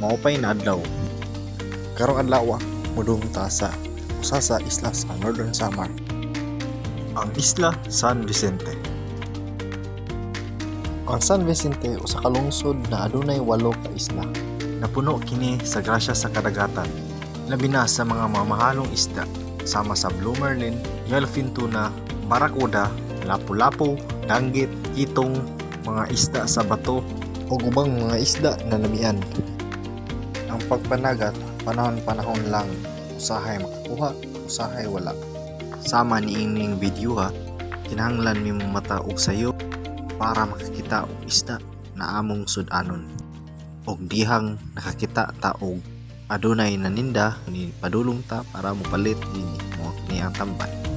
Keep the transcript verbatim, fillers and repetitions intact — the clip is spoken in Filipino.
maupay na adlaw. Karong adlaw mudong ta sa usa sa isla sa Northern Samar, ang Isla San Vicente. Ang San Vicente usa ka lungsod na adunay walo ka isla. Napuno kini sa grasya sa kadagatan, labi na sa mga mamahalong isda sama sa blue marlin, yellowfin tuna, barakuda, lapu-lapu, danggit, kitong, mga isda sa bato o ubang mga isda na lamian. Ang pagpanagat panahon-panahon lang, usahay makakuha, usahay wala. Sama ni ining video ha, kinahanglan mi mo mata og sayo para makakita og isda na among sudanon. Og dihang nakakita ta og adunay naninda ni padulong ta para mopalit ni mo ni ang tambay.